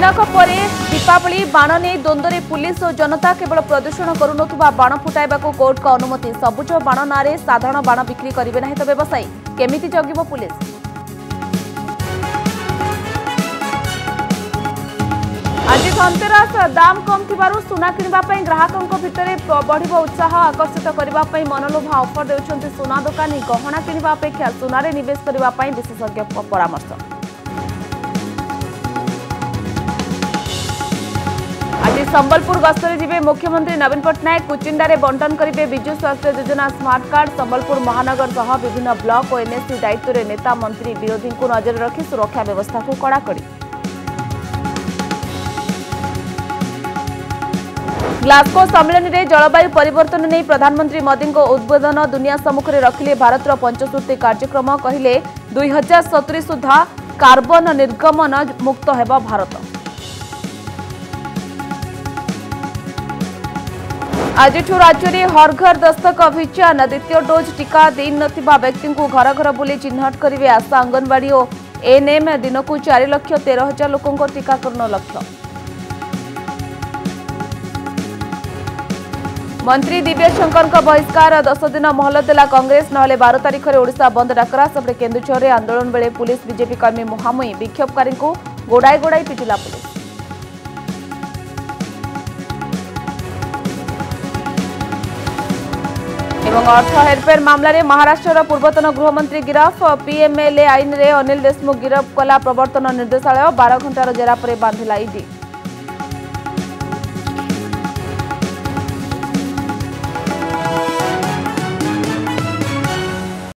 दिनक परे दीपावली बाण नहीं द्वंद्व पुलिस और जनता केवल प्रदूषण करुनथुवा बाण फुटाइबा कोर्ट का अनुमति सबुज बाण नारे साधारण बाण बिक्री करेंगे नहीं तो व्यवसायी केमिति जगिब पुलिस। आज धनतेरस दाम कम थिबारु सुना किनिबा ग्राहकों भितर बढ़िबो उत्साह आकर्षित करने मनलोभा ऑफर देउछन्ति सुना दुकानी गहना किनिबा अपेक्षा सुनारे निवेश करने विशेषज्ञ परामर्श। आज संबलपुर गस्तर जिबे मुख्यमंत्री नवीन पट्टनायक कुचिंडारे बंटन करेंगे विजु स्वास्थ्य योजना स्मार्ट कार्ड। संबलपुर महानगर सह विभिन्न ब्लॉक और एनएससी दायित्व में नेता मंत्री विरोधी को नजर रखी सुरक्षा व्यवस्था को कड़ाकड़ी। ग्लासगो सम्मेलन में जलवायु परिवर्तन नहीं प्रधानमंत्री मोदी को उद्बोधन दुनिया सम्मुखें रखिले भारतर पंचसूत्री कार्यक्रम कहले 2070 सुधा कार्बन निर्गमन मुक्त हेबा भारत। आज राज्य में हर घर दस्तक अभियान द्वितीय डोज टीका दे नथिबा व्यक्ति को घर घर बुली चिन्हट करेंगे आशा अंगनवाड़ी और एएनएम दिन को 4,13,000 लोकों टीकाकरण लक्ष्य। मंत्री दिव्यशंकर का बहिष्कार 10 दिन मोहलत देला कांग्रेस नहले 12 तारिख में ओडिशा बंद डाकरा। सेपटे केन्दुझर आंदोलन बेले पुलिस बीजेपी कर्मी मुहांमुही विक्षोभकारी को गोड़ाई गोड़ाई पिटिला पुलिस। अर्थ हेरफेर मामलें महाराष्ट्र पूर्वतन गृहमंत्री गिरफ। पीएमएलए आईन रे अनिल देशमुख गिरफ कला प्रवर्तन निर्देशालय 12 घंटार जेरा पर बांधिला ईडी।